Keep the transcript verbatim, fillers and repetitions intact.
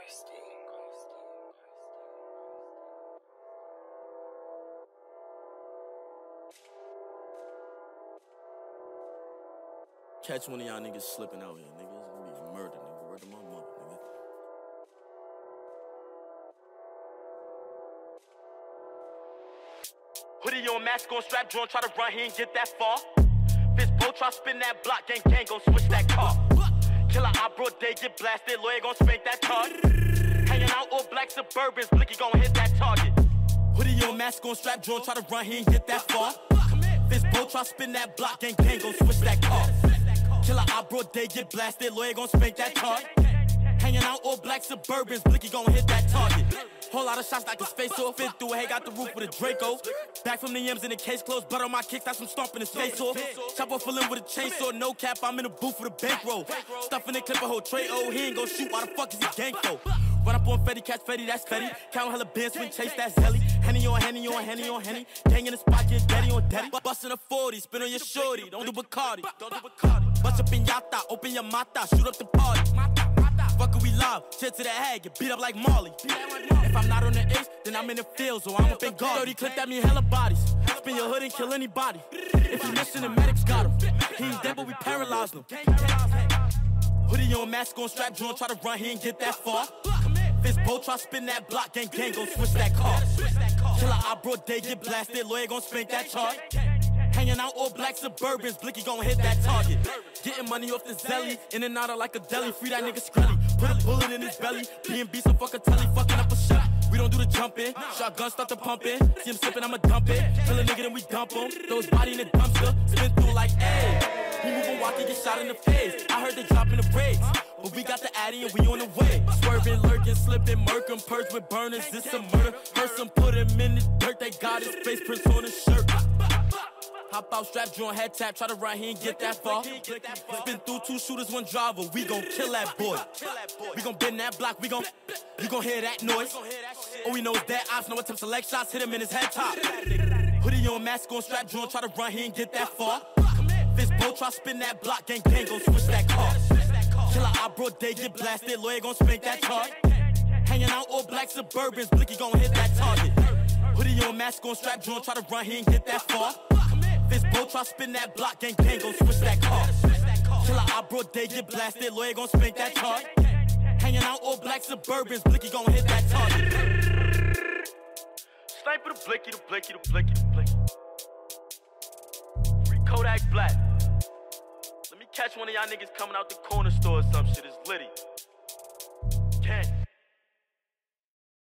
Catch one of y'all niggas slipping out here, niggas. It's gonna be murder, nigga. Word to my mother, nigga. Hoodie on, mask on, strap joint, try to run, he ain't get that far. Fist blow, try spin that block, gang gang, gon' switch that car. Killer op, broad day, get blasted, lawyer gon' spank that card. Hanging out all black Suburbans, Blicky gon' hit that target. Hoodie on, mask on, strap joint, try to run, he ain't get that far. Fist blow, try spin that block, gang gang, gon' switch that car. Killer op, broad day, get blasted, lawyer gon' spank that card. Hanging out all black Suburbans, Blicky gon' hit that target. Whole lot of shots like his face off, fit through a hay, got the roof with a Draco. Back from the M's in the case closed, butt on my kicks, that's some stomping his face off. Chopper full in with a chainsaw, no cap, I'm in the booth with a bankroll. Stuffing the clip a whole tray, oh, he ain't gon' shoot, why the fuck is he gang for? Run up on Fetty, catch Fetty, that's Fetty. Count hella bands, swing chase, that's Zelly. Henny on Henny on Henny on Henny. Gang in the spot, get daddy on daddy. Bustin' a forty, spin on your shorty, don't do Bacardi. Don't do Bacardi. Bust up in Yata, open your mata, shoot up the party. Fuck we live, shit to the head, get beat up like Marley. If I'm not on the ace, then I'm in the fields, or I'm up in guard. thirty clip, that mean hella bodies. Spin your hood and kill anybody. If you missing, the medics got him. He ain't dead, but we paralyzed him. Hoodie on, mask on, strap joint, try to run, he ain't get that far. Fist blow, try spin that block, gang gang, gon' switch that car. Killer op, broad day, get blasted, lawyer gon' spank that chart. Hanging out all black Suburbans, Blicky gon' hit that target. Getting money off the Zelly, in and out of like a deli. Free that nigga Skrelly, put a bullet in his belly. B and B some fuck a telly, fucking up a shot. We don't do the jumping, shotgun start to pumping. See him slipping, I'ma dump it. Kill a nigga, then we dump him. Throw his body in the dumpster, spin through like, ayy. He moving, walking, get shot in the face. I heard they dropping the braids, but we got the Addy and we on the way. Swerving, lurking, slipping, murking, purge with burners. This a murder. Person put him in the dirt, they got his face prints on his shirt. Hop out, strap joint, head tap, try to run, he ain't get that far. Spin through two shooters, one driver, we gon' kill that boy. We gon' bend that block, we gon' you gon' hear that noise. All we know is that ops, no attempt select shots, hit him in his head top. Hoodie on, mask on, strap joint, try to run, he ain't get that far. Fist blow, try spin that block, gang gang, gon' switch that car. Killer op, broad day, get blasted, lawyer gon' spank that chart. Hanging out all black Suburbans, Blicky gon' hit that target. Hoodie on, mask on, strap joint, try to run, he ain't get that far. Fist blow, try spin that block, gang gang, gon' switch that car. Killer op, broad day, get blasted, lawyer gon' spank that chart. Hanging out all black Suburbans, Blicky gon' hit that target. Sniper the Blicky, the Blicky, the Blicky, the Blicky. Free Kodak Black. Let me catch one of y'all niggas coming out the corner store or some shit, it's litty.